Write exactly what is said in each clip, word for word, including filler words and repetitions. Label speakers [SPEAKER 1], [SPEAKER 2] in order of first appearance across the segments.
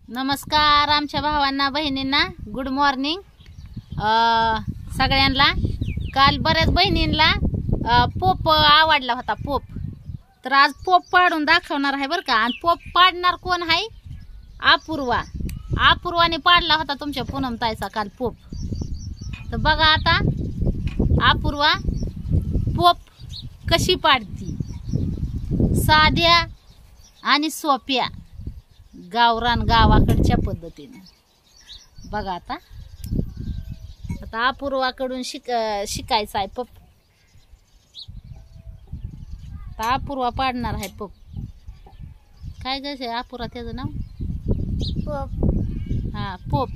[SPEAKER 1] नमस्कार आमच्या भावांना बहिणींना गुड मॉर्निंग सगळ्यांना। काल बऱ्याच बहिणींना पोप आवडला होता पोप, तर आज पोप पाडून दाखवणार आहे बरं का। आणि पोप पाडणार कोण आहे? अपूर्वा। अपूर्वाने पाडला होता तुमच्या पूनम ताईचा काल पोप। तर बघा आता अपूर्वा पोप कशी पाडती, साध्या आणि सोप्या गावरान गावाकडच्या पद्धतीने। बघा आता आता अपूर्वाकडून शिक शिकायचं आहे पप। आता अपूर्वा पाडणार आहे पप। काय गं अपूर्वा त्याचं नाव? पोप। हा पोप।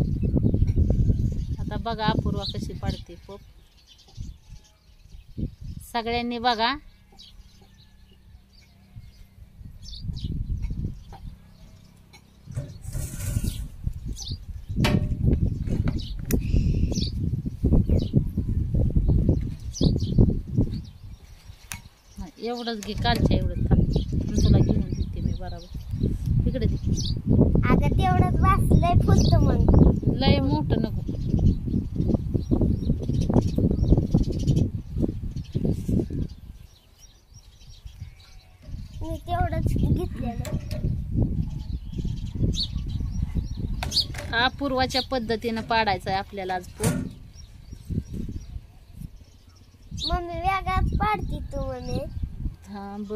[SPEAKER 1] आता बघा अपूर्वा कशी पाडते पोप। सगळ्यांनी बघा। एवढंच घे, कालच्या एवढंच थांब, तुला घेऊन देते मी बरोबर। तिकडे दे
[SPEAKER 2] अगं तेवढंच वाचलंय फुलत, मग
[SPEAKER 1] लय मोठं नको।
[SPEAKER 2] मी तेवढंच घेतलेलं।
[SPEAKER 1] अपूर्वाच्या पद्धतीनं पाडायचं आहे आपल्याला आज पोप।
[SPEAKER 2] मम्मी वेगळाच पाडती तू म्हणे।
[SPEAKER 1] थांब,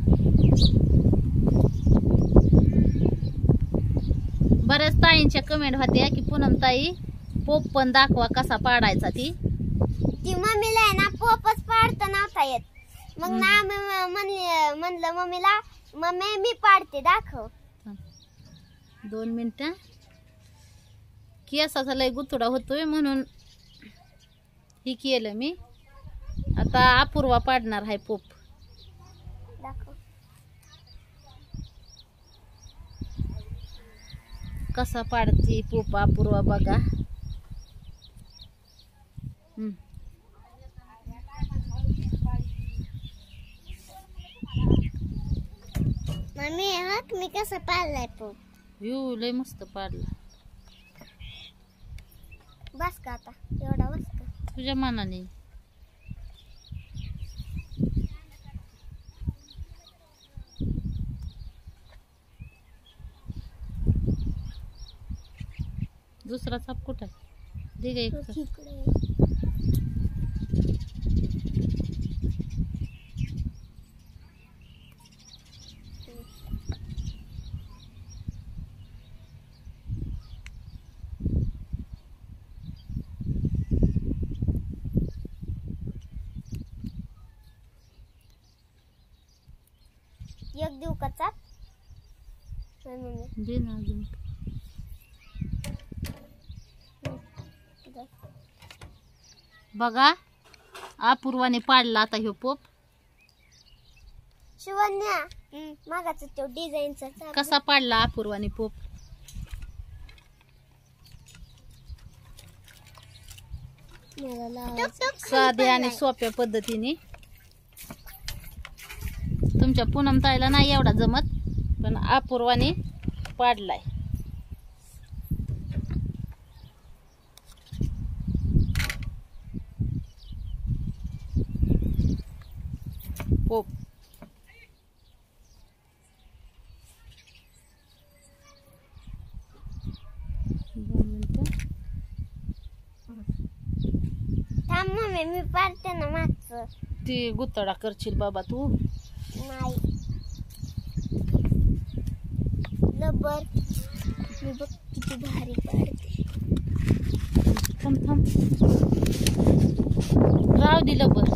[SPEAKER 1] बऱ्याच ताईंच्या कमेंट होत्या की पूनम ताई पोप पण दाखवा कसा पाडायचा। ती
[SPEAKER 2] ती मम्मीला आहे ना पोपच पाडता नव्हता येत, मग ना म्हणले म्हणलं मम्मीला मम्मी मी पाडते दाखव।
[SPEAKER 1] दोन मिनिटं, केसाचा लय गुतडा होतोय म्हणून ही केलं मी। आता अपूर्वा पाडणार आहे पोप।
[SPEAKER 2] दाखव
[SPEAKER 1] कसा पाडती पोप अपूर्वा बघा। हम्म
[SPEAKER 2] मम्मी हक मी कसा पाडलाय पोप।
[SPEAKER 1] यू लय मस्त पाडला।
[SPEAKER 2] बस का आता एवढा बस का
[SPEAKER 1] तुझ्या मनाने। दुसरा चाप कुठं आहे? दे ग एक चाप।
[SPEAKER 2] एक देऊ का चाप?
[SPEAKER 1] दे ना अजून। बघा अपूर्वाने पाडला आता ह्यो पोप।
[SPEAKER 2] शिवन्या मागाचा तो डिझाईनचा चाप
[SPEAKER 1] कसा पाडला अपूर्वाने पोप? साध्या आणि सोप्या पद्धतीने। तुमच्या पूनम ताईला नाही एवढा जमत, पण अपूर्वाने पाडलाय पोप।
[SPEAKER 2] थांब मम्मी मी पाडते ना मागचं।
[SPEAKER 1] ती गुतडा करशील बाबा तू।
[SPEAKER 2] नाही लबर मी बघ किती भारी पाडते।
[SPEAKER 1] थांब थांब राव दिलं बर।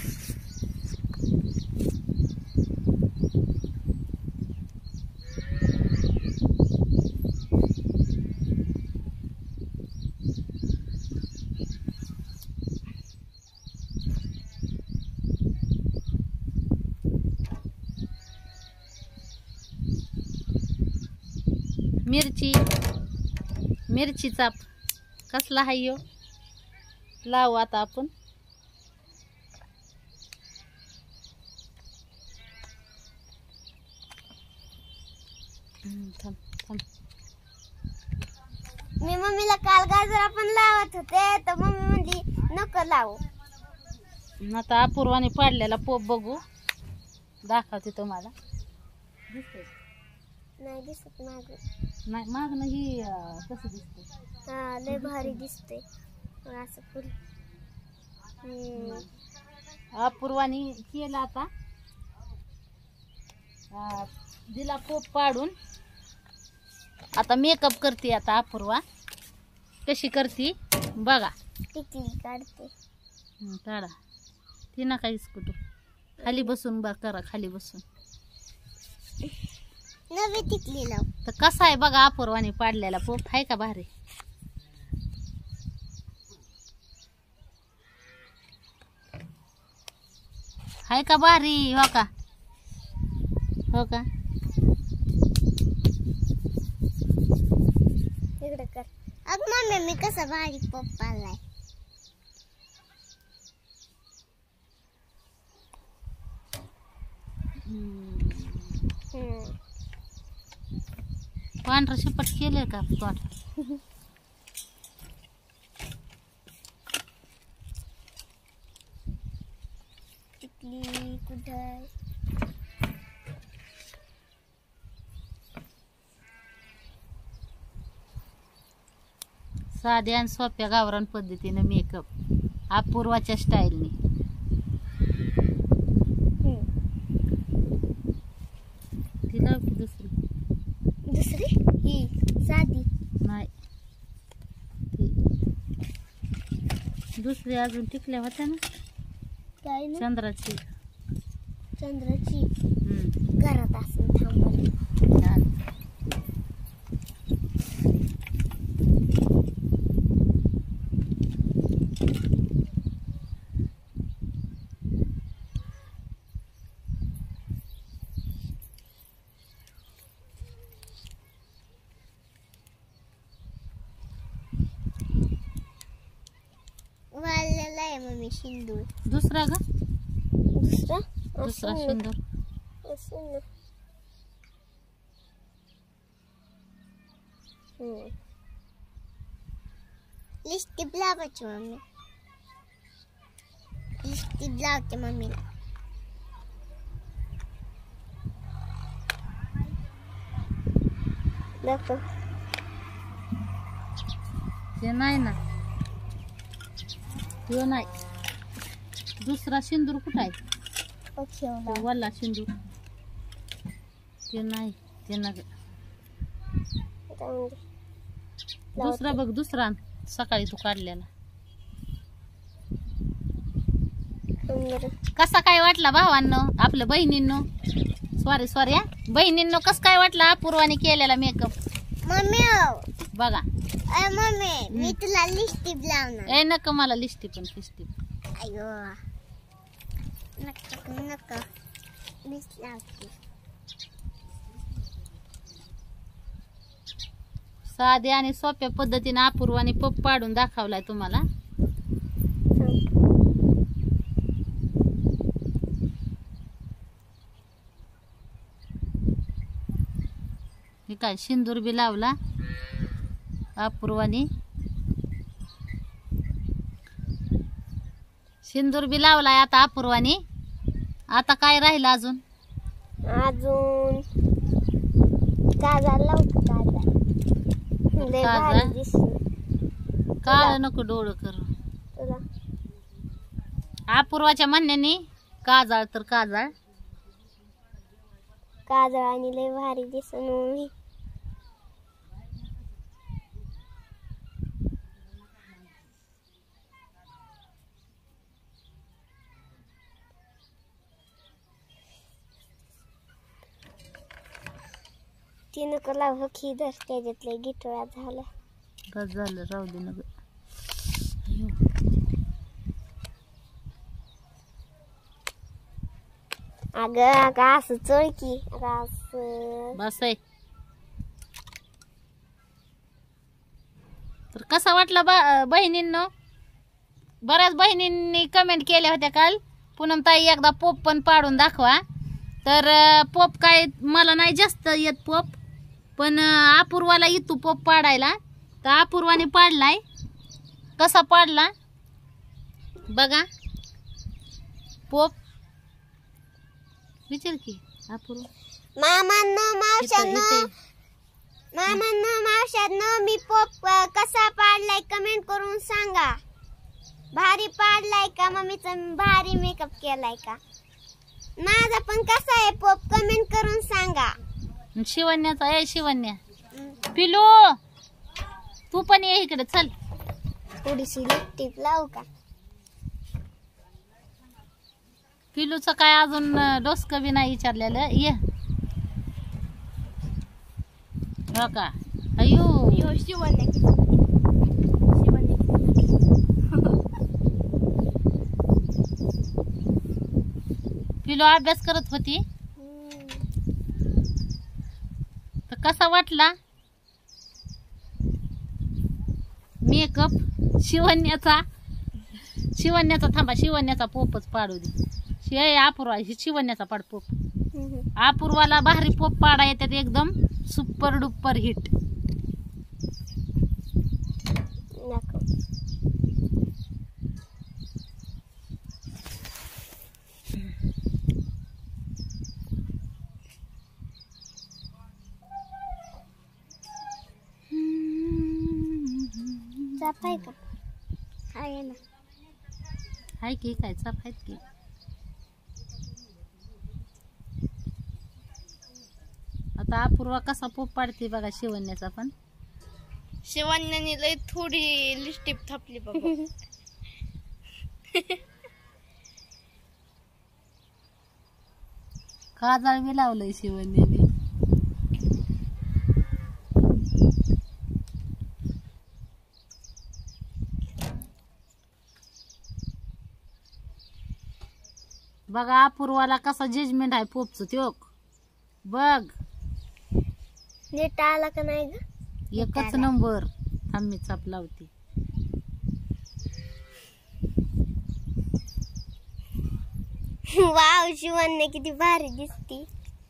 [SPEAKER 1] मिरची मिरची चाप कसला आहे यो? लावू आता आपण। थांब थांब
[SPEAKER 2] मी मम्मीला काल गाजर आपण लावत होते तर मम्मी म्हणली नको लावू.
[SPEAKER 1] आता अपूर्वाने पाडलेला पोप बघू, दाखवते तुम्हाला. दिसतंय?
[SPEAKER 2] नाही दिसत माग.
[SPEAKER 1] नाही मागणं ही अं, कसं दिसतंय?
[SPEAKER 2] हा लय भारी दिसते असं फुल. हम्म.
[SPEAKER 1] अपूर्वाने केलं आता, अं, दिला पोप पाडून. आता मेकअप करते. आता अपूर्वा कशी करते बघा.
[SPEAKER 2] टिकली काढते.
[SPEAKER 1] हं, काढा. ती नका इसकुटू, खाली बसून बा करा, खाली बसून.
[SPEAKER 2] नवी टिकली लाव.
[SPEAKER 1] तर कसा आहे बघा अपूर्वाने पाडलेला पोप, आहे का भारी? आहे का भारी? हो का? हो का?
[SPEAKER 2] इकडे कर. अग मम्मी मी कसा भारी पोप पाडलाय. हम्म.
[SPEAKER 1] पांढरं शिपट केले का तोंड?
[SPEAKER 2] टिकली कुठं?
[SPEAKER 1] साध्या आणि सोप्या गावरान पद्धतीने मेकअप अपूर्वाच्या स्टाईलने. ती लाव की दुसरी.
[SPEAKER 2] दुसरी ही साधी
[SPEAKER 1] नाही, ती दुसरी अजून टिकल्या होत्या ना,
[SPEAKER 2] काय ना
[SPEAKER 1] चंद्राची.
[SPEAKER 2] चंद्राची.
[SPEAKER 1] हम्म.
[SPEAKER 2] घरात असून थांबली.
[SPEAKER 1] छान.
[SPEAKER 2] वाळलेला आहे मम्मी सिंदूर.
[SPEAKER 1] दुसरा ग,
[SPEAKER 2] दुसरा
[SPEAKER 1] दुसरा
[SPEAKER 2] असं
[SPEAKER 1] सुंदर.
[SPEAKER 2] ना, असं ना. हम्म. लिपस्टिक लावायची मम्मी. लिपस्टिक लावते मम्मीला. दाखव.
[SPEAKER 1] ते नाही ना, तो नाही. दुसरा सिंदूर कुठं आहे?
[SPEAKER 2] ठेवला.
[SPEAKER 1] तो वल्ला सिंदूर ते नाही, ते नग. दुसरा बघ, दुसरा सकाळी तू काढलेला. कसा काय वाटला भावांनो, आपल्या बहिणींनो? सॉरी सॉरी हा बहिणींनो, कस काय वाटला अपूर्वाने केलेला मेकअप?
[SPEAKER 2] मम्मी
[SPEAKER 1] बघा.
[SPEAKER 2] अरे मम्मी मी तुला लिपस्टिक लावणार.
[SPEAKER 1] ए नको मला लिपस्टिक पण लिपस्टिक.
[SPEAKER 2] अयो नको नको मीच लावते.
[SPEAKER 1] साध्या आणि सोप्या पद्धतीने अपूर्वाने पप पाडून दाखवलाय तुम्हाला. हे काय सिंदूर बी लावला अपूर्वाने. सिंदूर बी लावलाय आता अपूर्वाने. आता काय राहिलं अजून?
[SPEAKER 2] अजून काजळ लावतो. काजळ लय भारी दिसते.
[SPEAKER 1] काळ नको डोळं कर.
[SPEAKER 2] तुला
[SPEAKER 1] अपूर्वाच्या म्हणण्याने काजळ तर काजळ.
[SPEAKER 2] काजळ आणि लय भारी दिसन मम्मी. तिनं कला हकी धर त्याच्यातले गिटळा झाला.
[SPEAKER 1] बस झालं, राहू दे ना ग.
[SPEAKER 2] अगं अगं असं चळकी असं.
[SPEAKER 1] बस आहे. तर कसा वाटला बा बहिणींनो? बऱ्याच बहिणींनी कमेंट केल्या होत्या काल, पूनम ताई एकदा पोप पण पाडून दाखवा. तर पोप काय मला नाही जास्त येत पोप, पण अपूर्वाला येतो पोप पाडायला. तर अपूर्वाने पाडलाय. कसा पाडला बघा पोप. विचार की अपूर्वा.
[SPEAKER 2] मामांनो मावशांनो मामांनो मावशांनो मी पोप अ, कसा पाडलाय कमेंट करून सांगा. भारी पाडलाय का मम्मीचा भारी मेकअप केलाय का माझा पण कसा आहे पोप कमेंट करून सांगा.
[SPEAKER 1] शिवण्याचा आहे शिवण्या. पिलू तू पण ये इकडे चल.
[SPEAKER 2] थोडीशी लिपस्टिक लावू का.
[SPEAKER 1] पिलूचं काय अजून डोसकं बी नाही विचारलेलं. ये हो का. अयो
[SPEAKER 2] शिवण्या
[SPEAKER 1] पिलू अभ्यास करत होती. तर कसा वाटला मेकअप शिवण्याचा. शिवण्याचा थांबा शिवण्याचा पोपच पाडू दे. शे अपूर्वा शिवण्याचा पाड पोप. अपूर्वाला भारी पोप पाडा येतात एकदम सुपर डुपर हिट.
[SPEAKER 2] चाप आहे का आहे ना.
[SPEAKER 1] हाय की काय चाप आहेत की. आता अपूर्वा कसा पोप पाडते बघा शिवण्याचा पण.
[SPEAKER 2] शिवण्याने लय थोडी लिपस्टिक थापली बघा.
[SPEAKER 1] काजळ बी लावलंय शिवण्याने. बघा अपूर्वाला कसा जजमेंट आहे पोपचं त्यो बघ.
[SPEAKER 2] नीट आला का नाही ग.
[SPEAKER 1] एकच नंबर. थांब मी चाप लावते.
[SPEAKER 2] वाव शिवण्या किती भारी दिसती.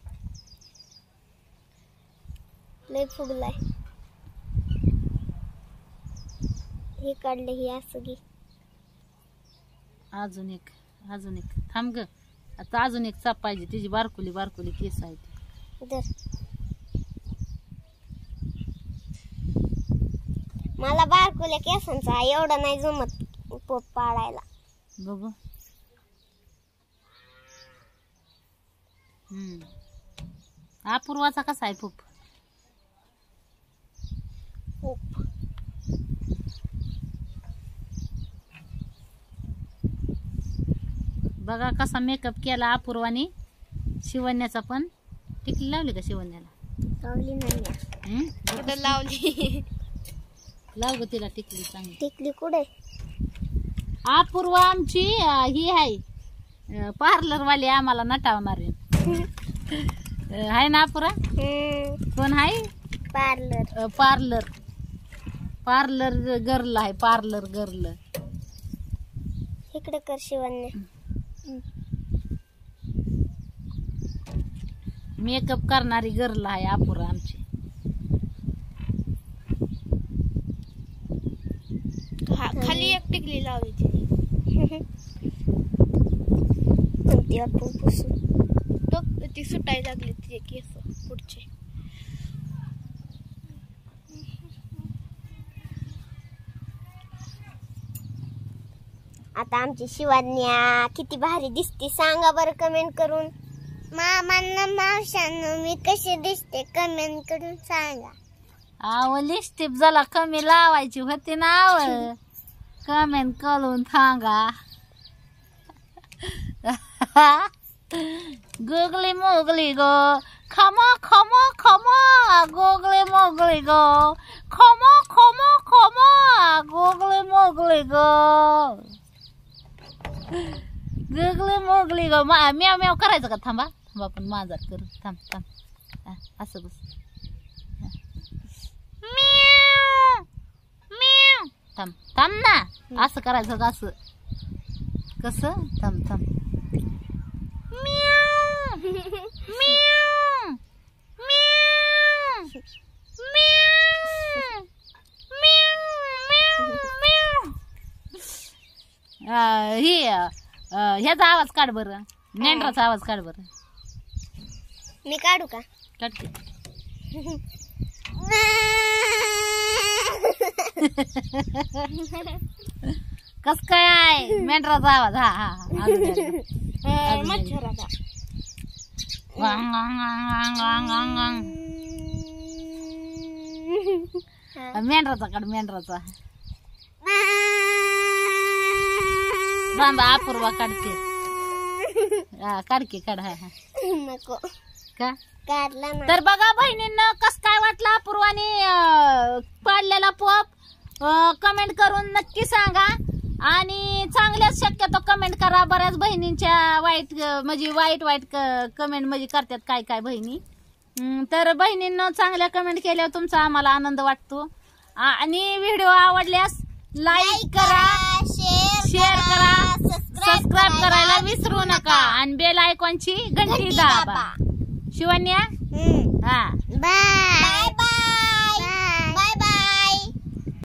[SPEAKER 2] लय फुगलाय. हे काढले ही असं घे.
[SPEAKER 1] अजून एक अजून एक थांब ग. आता अजून एक चाप पाहिजे. तिची बारकुली बारकुली केस आहे.
[SPEAKER 2] दर मला बारकुल्या केसांचा एवढा नाही जमत पोप पाडायला.
[SPEAKER 1] बघू. हम्म अपूर्वाचा कसा आहे पोप.
[SPEAKER 2] पोप
[SPEAKER 1] बघा कसा मेकअप केला अपूर्वाने. शिवण्याचा पण. टिकली लावली का शिवण्याला.
[SPEAKER 2] लावली नाही
[SPEAKER 1] हम्म?
[SPEAKER 2] कुठे लावली.
[SPEAKER 1] लाव ग तिला टिकली चांगली.
[SPEAKER 2] टिकली कुठे.
[SPEAKER 1] अपूर्वा आमची अं, ही आहे पार्लर वाली आम्हाला नटावणार आहे ना अपूर्वा. कोण आहे
[SPEAKER 2] पार्लर
[SPEAKER 1] पार्लर पार्लर गर्ल आहे. Parlour girl.
[SPEAKER 2] इकडे कर शिवण्या.
[SPEAKER 1] मेकअप करणारी गर्ल आहे अपूर्वा आमची.
[SPEAKER 2] खाली एक टिकली लावली ती सुटायला लागली तिचे केस पुढचे. आता आमची शिवण्या किती भारी दिसते सांगा बरं कमेंट करून. मामांना मावशांना मी कशी दिसते कमेंट करून सांगा.
[SPEAKER 1] आव लिपस्टिक जरा कमी लावायची होती ना. आव कमेंट करून सांगा. गोगली मोगली गो खमा खमा खमा गोगली मोगली गो खमा खमा खमा गोगली मोगली गो. गोगली मोगली गो. म्याव म्याव करायचं का. थांबा थांबा पण माझा कर. थांब थांब हा, असं बस. म्याव म्याव. थांब थांब ना. असं करायचं का असं. कसं. थांब थांब. म्याव म्याव म्याव म्याव म्याव अं, ही अं, ह्याचा आवाज काढ बरं, मेंढराचा आवाज काढ बरं.
[SPEAKER 2] मी काढू का?
[SPEAKER 1] काढते. कस काय आहे मेंढराचा आवाज? हा हा हा अजून एकदा.
[SPEAKER 2] अं, मच्छराचा.
[SPEAKER 1] वांग, वांग, वांग, वांग, वांग, वांग.
[SPEAKER 2] हा.
[SPEAKER 1] मेंढराचा काढ, मेंढराचा. बांबा अपूर्वा काढते. हा काढ की, काढ. हा हा
[SPEAKER 2] नको
[SPEAKER 1] का
[SPEAKER 2] काढला ना.
[SPEAKER 1] तर बघा बहिणींना कस काय वाटलं अपूर्वाने अं, पाडलेला पोप, कमेंट करून नक्की सांगा. आणि चांगल्याच शक्यतो कमेंट करा. बऱ्याच बहिणींच्या वाईट अं, म्हणजे वाईट वाईट कमेंट म्हणजे करतात काय काय बहिणी. हम्म, तर बहिणींना चांगल्या कमेंट केल्यावर तुमचा आम्हाला आनंद वाटतो. आ- आणि व्हिडिओ आवडल्यास लाईक करा, शेअर करा, सबस्क्राईब करायला विसरू नका आणि बेल आयकॉनची घंटी दाबा. शिवन्या
[SPEAKER 2] हम्म.